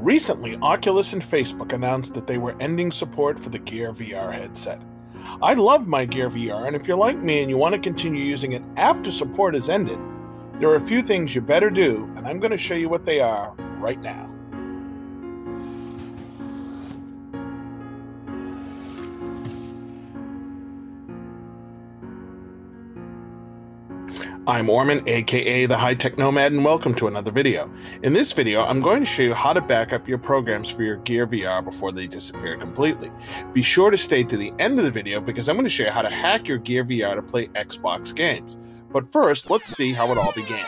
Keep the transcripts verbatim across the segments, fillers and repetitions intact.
Recently, Oculus and Facebook announced that they were ending support for the Gear V R headset. I love my Gear V R, and if you're like me and you want to continue using it after support has ended, there are a few things you better do, and I'm going to show you what they are right now. I'm Orman, aka TheHiTechNomad, and welcome to another video. In this video, I'm going to show you how to back up your programs for your Gear V R before they disappear completely. Be sure to stay to the end of the video because I'm going to show you how to hack your Gear V R to play Xbox games. But first, let's see how it all began.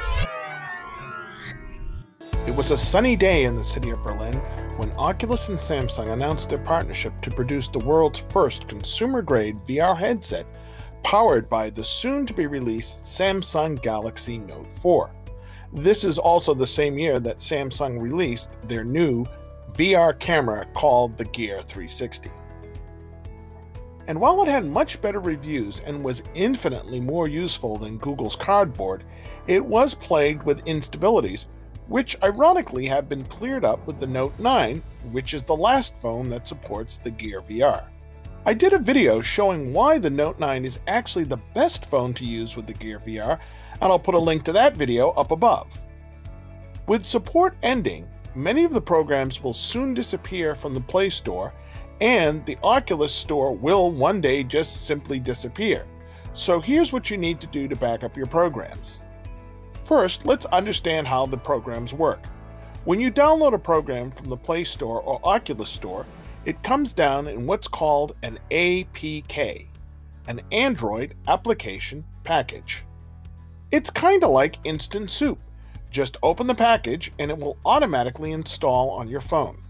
It was a sunny day in the city of Berlin when Oculus and Samsung announced their partnership to produce the world's first consumer-grade V R headset powered by the soon-to-be-released Samsung Galaxy Note four. This is also the same year that Samsung released their new V R camera called the Gear three sixty. And while it had much better reviews and was infinitely more useful than Google's Cardboard, it was plagued with instabilities, which ironically have been cleared up with the Note nine, which is the last phone that supports the Gear V R. I did a video showing why the Note nine is actually the best phone to use with the Gear V R, and I'll put a link to that video up above. With support ending, many of the programs will soon disappear from the Play Store, and the Oculus Store will one day just simply disappear. So here's what you need to do to back up your programs. First, let's understand how the programs work. When you download a program from the Play Store or Oculus Store, it comes down in what's called an A P K, an Android application package. It's kind of like Instant Soup. Just open the package and it will automatically install on your phone.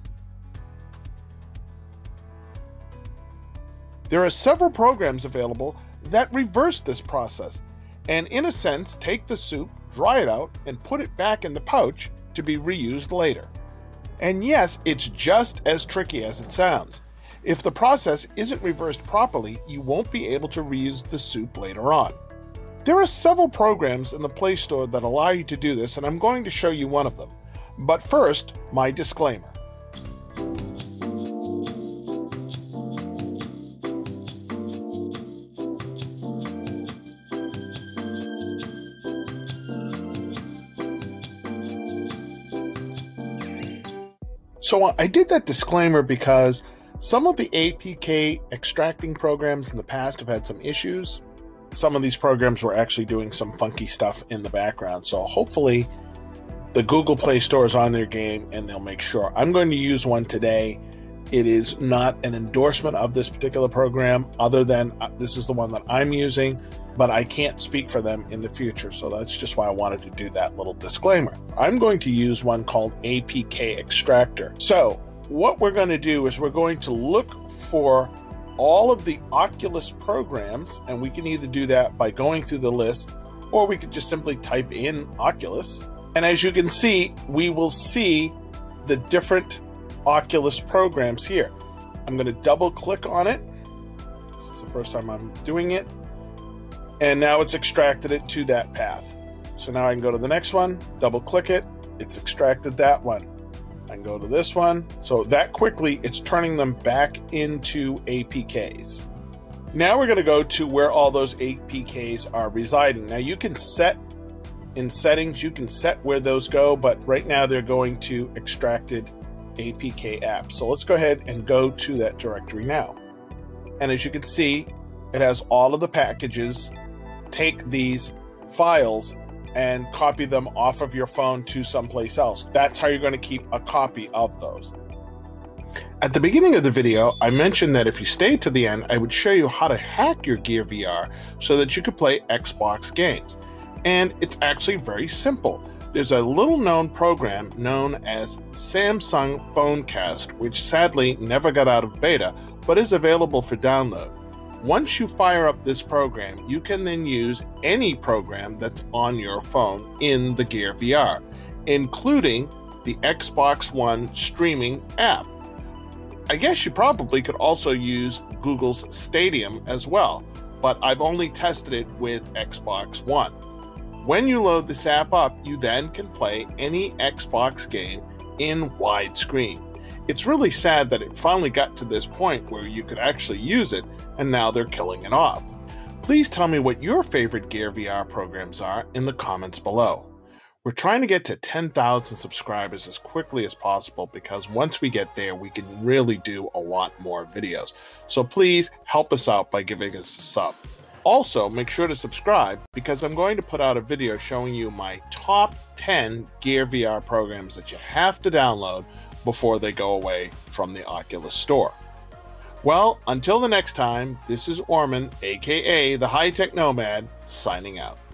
There are several programs available that reverse this process, and in a sense take the soup, dry it out, and put it back in the pouch to be reused later. And yes, it's just as tricky as it sounds. If the process isn't reversed properly, you won't be able to reuse the soup later on. There are several programs in the Play Store that allow you to do this, and I'm going to show you one of them. But first, my disclaimer. So I did that disclaimer because some of the A P K extracting programs in the past have had some issues. Some of these programs were actually doing some funky stuff in the background. So hopefully the Google Play Store is on their game and they'll make sure. I'm going to use one today. It is not an endorsement of this particular program other than uh, this is the one that I'm using, but I can't speak for them in the future. So that's just why I wanted to do that little disclaimer. I'm going to use one called A P K Extractor. So what we're going to do is we're going to look for all of the Oculus programs, and we can either do that by going through the list, or we could just simply type in Oculus. And as you can see, we will see the different Oculus programs here. I'm going to double click on it. This is the first time I'm doing it. And now it's extracted it to that path. So now I can go to the next one, double click it, it's extracted that one. I can go to this one. So that quickly, it's turning them back into A P Ks. Now we're gonna go to where all those A P Ks are residing. Now you can set, in settings, you can set where those go, but right now they're going to extracted A P K apps. So let's go ahead and go to that directory now. And as you can see, it has all of the packages. Take these files and copy them off of your phone to someplace else. That's how you're going to keep a copy of those. At the beginning of the video, I mentioned that if you stayed to the end, I would show you how to hack your Gear V R so that you could play Xbox games. And it's actually very simple. There's a little known program known as Samsung Phonecast, which sadly never got out of beta, but is available for download. Once you fire up this program, you can then use any program that's on your phone in the Gear V R, including the Xbox One streaming app. I guess you probably could also use Google's Stadium as well, but I've only tested it with Xbox One. When you load this app up, you then can play any Xbox game in widescreen. It's really sad that it finally got to this point where you could actually use it, and now they're killing it off. Please tell me what your favorite Gear V R programs are in the comments below. We're trying to get to ten thousand subscribers as quickly as possible, because once we get there, we can really do a lot more videos. So please help us out by giving us a sub. Also, make sure to subscribe, because I'm going to put out a video showing you my top ten Gear V R programs that you have to download before they go away from the Oculus Store. Well, until the next time, this is Orman, aka the High Tech Nomad, signing out.